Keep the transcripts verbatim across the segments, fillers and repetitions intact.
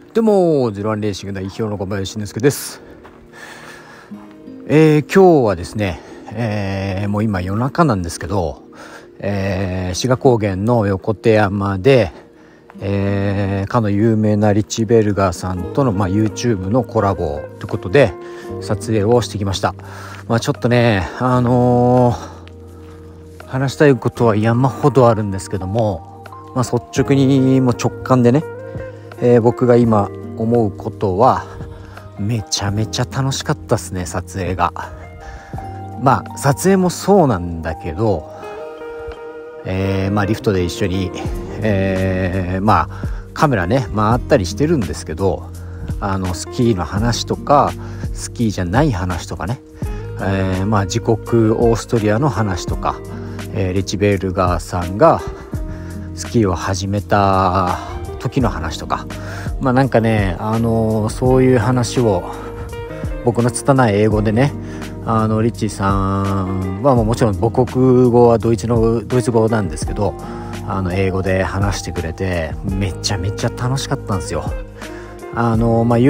どうもゼロワンレーシング代表の小林慎之介です。えー、今日はですね、えー、もう今夜中なんですけど、えー、志賀高原の横手山で、えー、かの有名なリッチー・ベルガーさんとの、まあ、YouTube のコラボということで撮影をしてきました。まあ、ちょっとねあのー、話したいことは山ほどあるんですけども、まあ、率直にもう直感でね、えー、僕が今思うことはめちゃめちゃ楽しかったですね。撮影がまあ撮影もそうなんだけど、えー、まあリフトで一緒に、えー、まあカメラね回ったりしてるんですけど、あのスキーの話とかスキーじゃない話とかね、えー、まあ自国オーストリアの話とか、えー、リッチベルガーさんがスキーを始めた時の話とか、まあなんかね、あのー、そういう話を僕の拙い英語でね、あのリッチーさんはもちろん母国語はドイツのドイツ語なんですけど、あの英語で話してくれてめちゃめちゃ楽しかったんですよ。あのー、まあ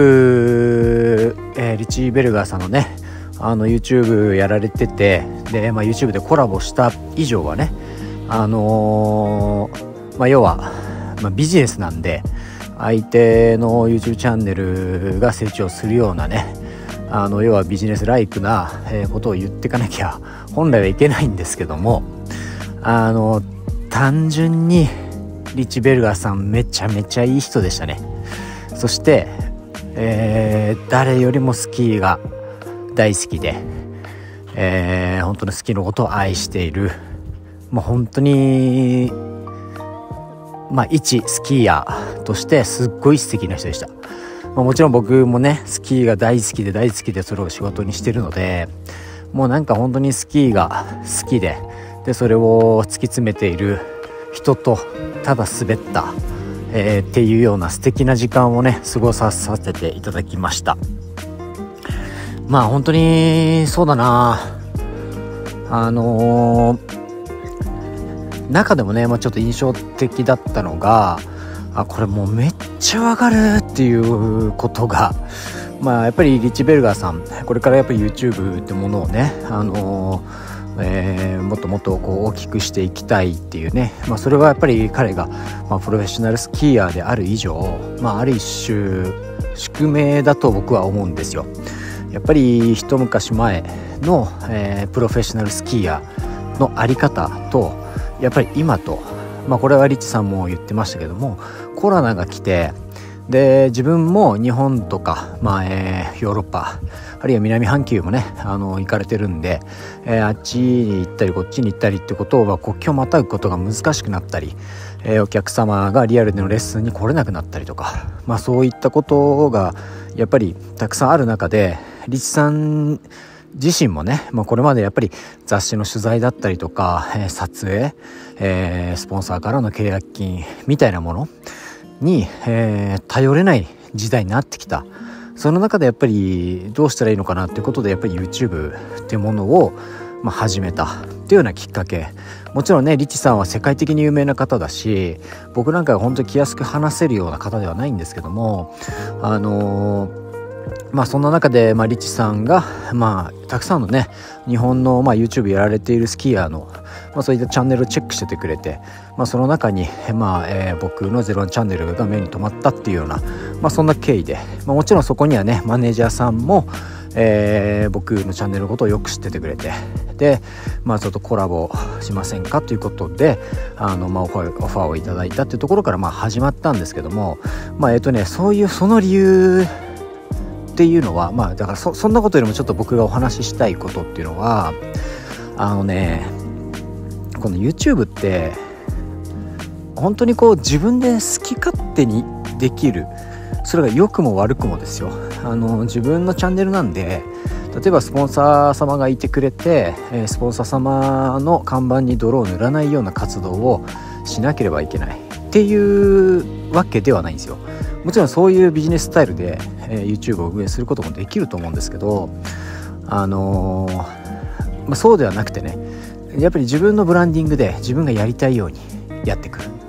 YouTube、えー、リッチー・ベルガーさんのねあの YouTube やられてて、で、まあ、YouTube でコラボした以上はね、あのー、まあ要はまあ、ビジネスなんで相手の YouTube チャンネルが成長するようなね、あの要はビジネスライクな、えー、ことを言っていかなきゃ本来はいけないんですけども、あの単純にリッチ・ベルガーさんめちゃめちゃいい人でしたね。そして、えー、誰よりもスキーが大好きで、えー、本当にスキーのことを愛している、もう本当にまあ、一スキーヤーとしてすっごい素敵な人でした。まあ、もちろん僕もねスキーが大好きで大好きでそれを仕事にしてるので、もうなんか本当にスキーが好きで、でそれを突き詰めている人とただ滑った、えー、っていうような素敵な時間をね過ごさせていただきました。まあ本当にそうだな、あのー中でもね、まあ、ちょっと印象的だったのが、あこれもうめっちゃわかるっていうことが、まあやっぱりリッチ・ベルガーさんこれからやっぱり YouTube ってものをね、あのーえー、もっともっとこう大きくしていきたいっていうね、まあ、それはやっぱり彼が、まあ、プロフェッショナルスキーヤーである以上、まあ、ある一種宿命だと僕は思うんですよ。やっぱり一昔前の、えー、プロフェッショナルスキーヤーのあり方とやっぱり今と、まあこれはリッチさんも言ってましたけども、コロナが来て、で自分も日本とか、まあえー、ヨーロッパあるいは南半球もねあの行かれてるんで、えー、あっちに行ったりこっちに行ったりってことは国境をまたぐことが難しくなったり、えー、お客様がリアルでのレッスンに来れなくなったりとか、まあそういったことがやっぱりたくさんある中で、リッチさん自身もね、まあ、これまでやっぱり雑誌の取材だったりとか、えー、撮影、えー、スポンサーからの契約金みたいなものに、えー、頼れない時代になってきた。その中でやっぱりどうしたらいいのかなっていうことで、やっぱり YouTube っていうものを、まあ、始めたっていうようなきっかけ。もちろんねリッチさんは世界的に有名な方だし、僕なんかが本当に気安く話せるような方ではないんですけども、あのーまあそんな中で、まあ、リッチさんが、まあ、たくさんのね日本の、まあ、YouTube やられているスキーヤーの、まあ、そういったチャンネルをチェックしててくれて、まあ、その中に、まあえー、僕のゼロワンチャンネルが目に留まったっていうような、まあ、そんな経緯で、まあ、もちろんそこにはねマネージャーさんも、えー、僕のチャンネルのことをよく知っててくれて、で、まあ、ちょっとコラボしませんかということであの、まあ、オファー、オファーをいただいたっていうところから、まあ、始まったんですけども、まあえっとねそういうその理由っていうのは、まあだから そ, そんなことよりもちょっと僕がお話ししたいことっていうのは、あのねこの YouTube って本当にこう自分で好き勝手にできる、それが良くも悪くもですよ。あの自分のチャンネルなんで、例えばスポンサー様がいてくれて、えー、スポンサー様の看板に泥を塗らないような活動をしなければいけないっていうわけではないんですよ。もちろんそういうビジネススタイルで、えー、YouTube を運営することもできると思うんですけど、あのーまあ、そうではなくてね、やっぱり自分のブランディングで自分がやりたいようにやってくる。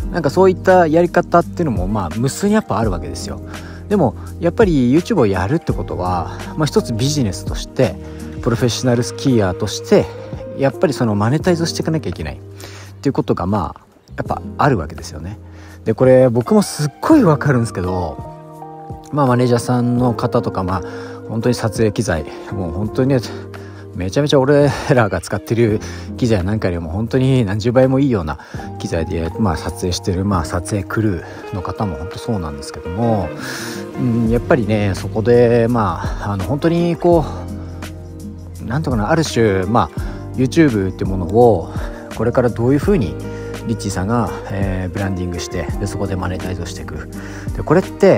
なんかそういったやり方っていうのもまあ無数にやっぱあるわけですよ。でもやっぱり YouTube をやるってことは、まあ、一つビジネスとしてプロフェッショナルスキーヤーとしてやっぱりそのマネタイズしていかなきゃいけないっていうことがまあやっぱあるわけですよね。でこれ僕もすっごいわかるんですけど、まあマネージャーさんの方とか、まあ本当に撮影機材もう本当にねめちゃめちゃ俺らが使ってる機材なんかよりも本当に何十倍もいいような機材で、まあ、撮影してる、まあ、撮影クルーの方も本当そうなんですけども、うん、やっぱりねそこでまああの本当にこうなんとかなある種、まあ、YouTube っていうものをこれからどういうふうにリッチーさんが、えー、ブランディングしてでそこでマネタイズをしていく。でこれって、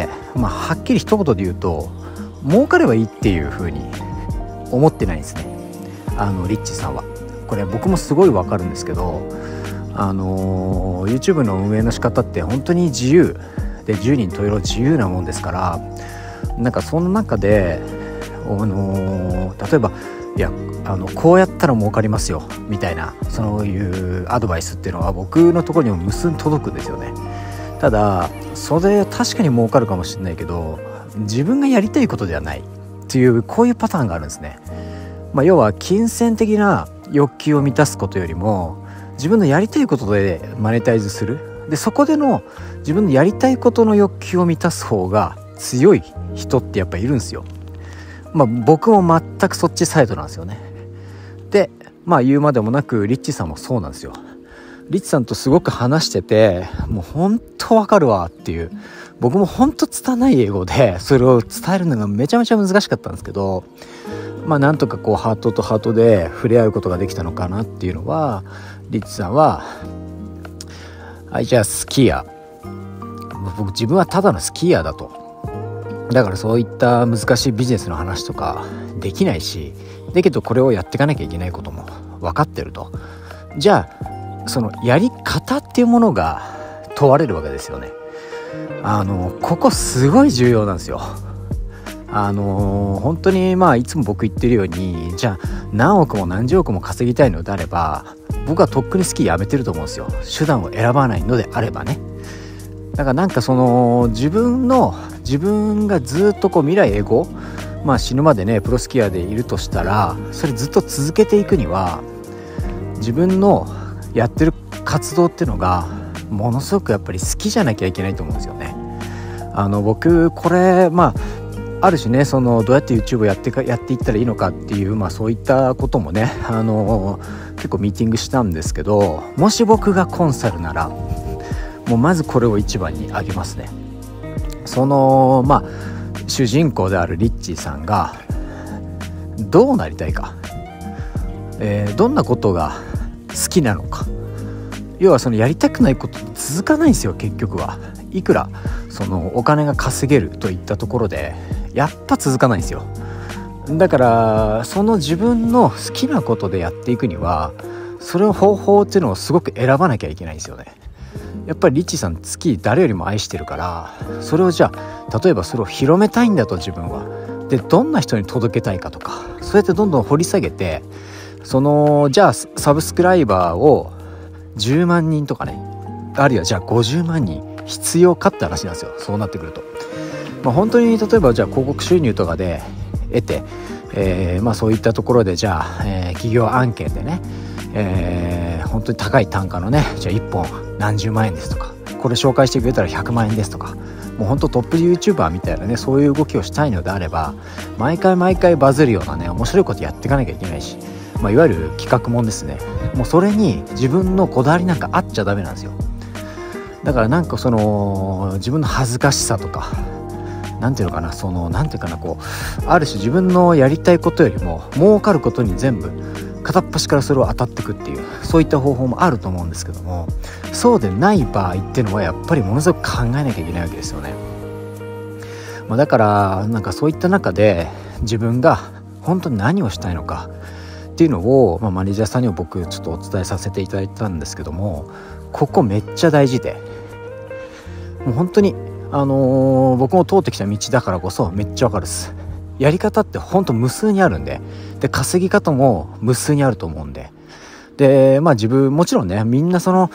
まあ、はっきり一言で言うと儲かればいいっていうふうに思ってないんですね、あのリッチーさんは。これ僕もすごいわかるんですけど、あのー、YouTube の運営の仕方って本当に自由でじゅうにん十色自由なもんですから、なんかその中で、あのー、例えばいやあのこうやったら儲かりますよみたいなそういうアドバイスっていうのは僕のところにも無数に届くんですよね。ただそれ確かに儲かるかもしれないけど自分がやりたいことではないっていうこういうパターンがあるんですね。まあ、要は金銭的な欲求を満たすことよりも自分のやりたいことでマネタイズする。でそこでの自分のやりたいことの欲求を満たす方が強い人ってやっぱいるんですよ。まあ僕も全くそっちサイドなんですよね。でまあ言うまでもなくリッチさんもそうなんですよ。リッチさんとすごく話しててもう本当わかるわっていう、僕も本当拙い英語でそれを伝えるのがめちゃめちゃ難しかったんですけど、まあなんとかこうハートとハートで触れ合うことができたのかなっていうのは、リッチさんははいじゃあスキーヤー、僕自分はただのスキーヤーだと、だからそういった難しいビジネスの話とかできないし、だけどこれをやっていかなきゃいけないことも分かってると。じゃあそのやり方っていうものが問われるわけですよね。あのここすごい重要なんですよ。あの本当にまあいつも僕言ってるように、じゃあ何億も何十億も稼ぎたいのであれば僕はとっくにスキーやめてると思うんですよ。手段を選ばないのであればね。だからなんかその自分の自分がずっとこう未来永劫、まあ死ぬまでねプロスキーヤーでいるとしたら、それずっと続けていくには自分のやってる活動っていうのがものすごくやっぱり好きじゃなきゃいけないと思うんですよね。あの僕これまあある種ね、そのどうやって YouTube をやってかやっていったらいいのかっていう、まあそういったこともね、あの結構ミーティングしたんですけど、もし僕がコンサルならもうまずこれを一番に挙げますね。そのまあ主人公であるリッチーさんがどうなりたいか、えー、どんなことが好きなのか、要はそのやりたくないこと続かないんですよ。結局はいくらそのお金が稼げるといったところでやっぱ続かないんですよ。だからその自分の好きなことでやっていくにはそれの方法っていうのをすごく選ばなきゃいけないんですよね。やっぱりリッチーさん月誰よりも愛してるから、それをじゃあ例えばそれを広めたいんだと、自分はでどんな人に届けたいかとか、そうやってどんどん掘り下げて、そのじゃあサブスクライバーをじゅうまんにんとかね、あるいはじゃあごじゅうまんにん必要かって話なんですよ。そうなってくると、まあ、本当に例えばじゃあ広告収入とかで得て、えー、まあそういったところでじゃあ、えー、企業案件でね、えー、本当に高い単価のね、じゃあいっぽん何十万円ですとか、これ紹介してくれたらひゃくまんえんですとか、もう本当トップ YouTuber みたいなね、そういう動きをしたいのであれば毎回毎回バズるようなね面白いことやっていかなきゃいけないし、まあ、いわゆる企画もんですね。もうそれに自分のこだわりなんかあっちゃダメなんですよ。だからなんかその自分の恥ずかしさとか、なんていうのかな、そのなんていうかな、こうある種自分のやりたいことよりも儲かることに全部片っ端からそれを当たっていくっていう、そういった方法もあると思うんですけども、そうでない場合っていうのはやっぱりものすごく考えなきゃいけないわけですよね。まあ、だからなんかそういった中で自分が本当に何をしたいのかっていうのを、まあ、マネージャーさんにも僕ちょっとお伝えさせていただいたんですけども、ここめっちゃ大事で、もう本当にあのー、僕も通ってきた道だからこそめっちゃわかるです。やり方って本当無数にあるんで、で稼ぎ方も無数にあると思うんで、でまあ自分もちろんね、みんなその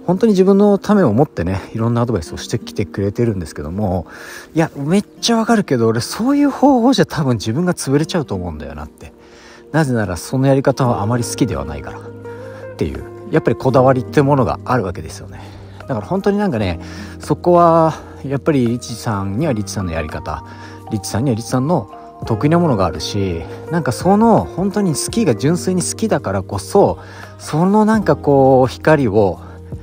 本当に自分のためを思ってねいろんなアドバイスをしてきてくれてるんですけども、いやめっちゃわかるけど俺そういう方法じゃ多分自分が潰れちゃうと思うんだよなって。なぜならそのやり方はあまり好きではないからっていう、やっぱりこだわりってものがあるわけですよね。だから本当になんかね、そこはやっぱりリッチさんにはリッチさんのやり方、リッチさんにはリッチさんの得意なものがあるし、なんかその本当にスキーが純粋に好きだからこそ、そのなんかこう光を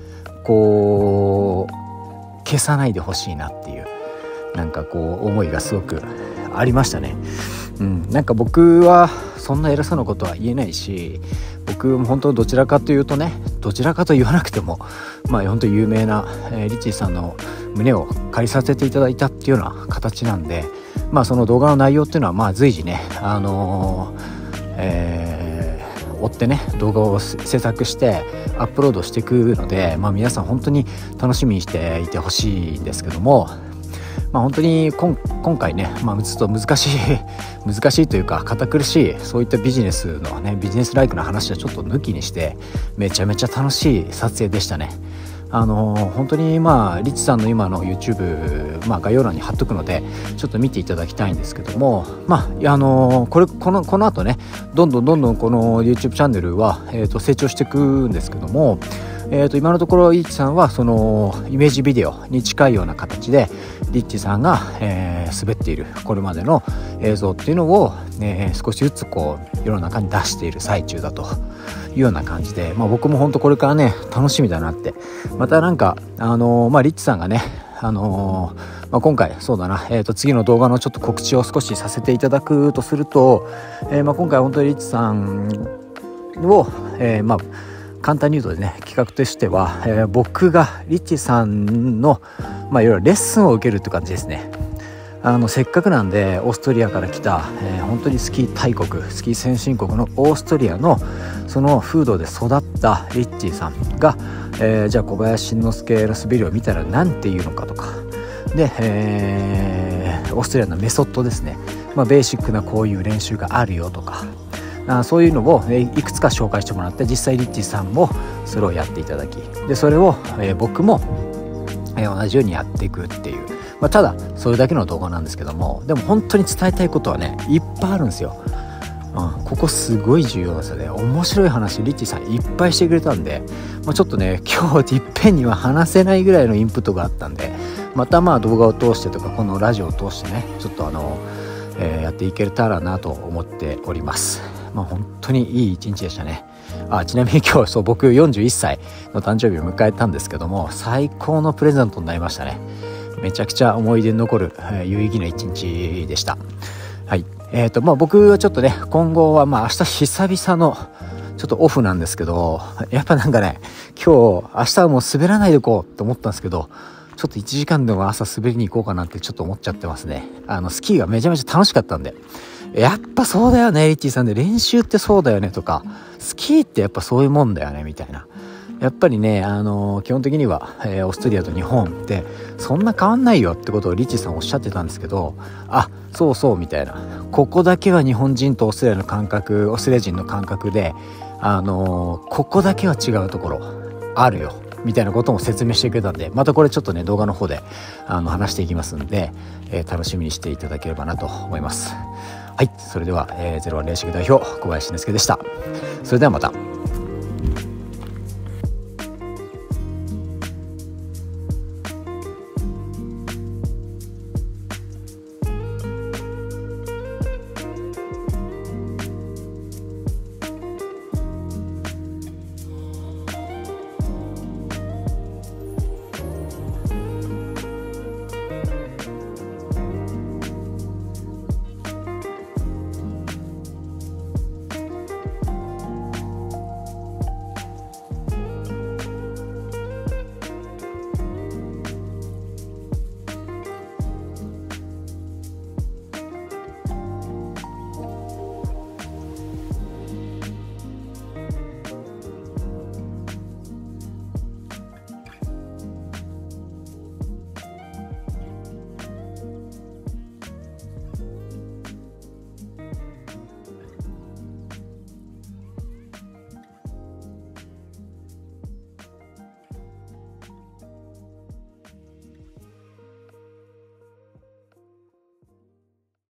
こう消さないでほしいなっていうなんかこう思いがすごくありましたね。うん、なんか僕はそんな偉そうなことは言えないし、僕も本当どちらかというとね、どちらかと言わなくてもまあ本当有名な、えー、リッチーさんの胸を借りさせていただいたっていうような形なんで、まあその動画の内容っていうのはまあ随時ね、あのーえー、追ってね動画を制作してアップロードしていくので、まあ皆さん本当に楽しみにしていてほしいんですけども、まあ、本当に今回ね、まあ、ちょっと難しい難しいというか堅苦しいそういったビジネスのねビジネスライクな話はちょっと抜きにしてめちゃめちゃ楽しい撮影でしたね。あのー、本当にまあリッチさんの今の YouTube、まあ、概要欄に貼っとくのでちょっと見ていただきたいんですけども、まああのー、これこのこの後ねどんどんどんどんこの YouTube チャンネルは、えー、と成長していくんですけども、えー、と今のところリッチさんはそのイメージビデオに近いような形でリッチさんが、えー、滑っているこれまでの映像っていうのを、えー、少しずつこう世の中に出している最中だというような感じで、まあ、僕も本当これからね楽しみだなって。またなんかあのー、まあリッチさんがねあのーまあ、今回そうだな、えー、と次の動画のちょっと告知を少しさせていただくとすると、えーまあ、今回本当にリッチさんを、えー、まあ簡単に言うとね企画としては、えー、僕がリッチさんの、まあ、いろいろレッスンを受けるって感じですね。あのせっかくなんでオーストリアから来た、えー、本当にスキー大国スキー先進国のオーストリアのその風土で育ったリッチさんが、えー、じゃあ小林慎之介の滑りを見たら何て言うのかとかで、えー、オーストリアのメソッドですね、まあ、ベーシックなこういう練習があるよとか、あそういうのを、えー、いくつか紹介してもらって実際リッチさんもそれをやっていただきでそれを、えー、僕も、えー、同じようにやっていくっていう、まあ、ただそれだけの動画なんですけども、でも本当に伝えたいことはねいっぱいあるんですよ。うん、ここすごい重要ですよね。面白い話リッチさんいっぱいしてくれたんで、まあ、ちょっとね今日いっぺんには話せないぐらいのインプットがあったんで、またまあ動画を通してとかこのラジオを通してねちょっとあの、えー、やっていけたらなと思っております。まあ本当にいい一日でしたね。あちなみに今日そう僕よんじゅういっさいの誕生日を迎えたんですけども、最高のプレゼントになりましたね。めちゃくちゃ思い出に残る、えー、有意義な一日でした。はい。えーとまあ僕はちょっとね今後はまあ明日久々のちょっとオフなんですけど、やっぱなんかね今日明日はもう滑らないでこうと思ったんですけど、ちょっといちじかんでも朝滑りに行こうかなってちょっと思っちゃってますね。あのスキーがめちゃめちゃ楽しかったんで、やっぱそうだよねリッチーさんで練習ってそうだよねとか、スキーってやっぱそういうもんだよねみたいな。やっぱりね、あのー、基本的には、えー、オーストリアと日本ってそんな変わんないよってことをリッチーさんおっしゃってたんですけど、あ、そうそうみたいな、ここだけは日本人とオーストラリアの感覚、オーストラリア人の感覚で、あのー、ここだけは違うところあるよみたいなことも説明してくれたんで、またこれちょっとね動画の方であの話していきますんで、えー、楽しみにしていただければなと思います。はい、それでは、えー、ゼロワンレーシング代表小林慎之介でした。それではまた。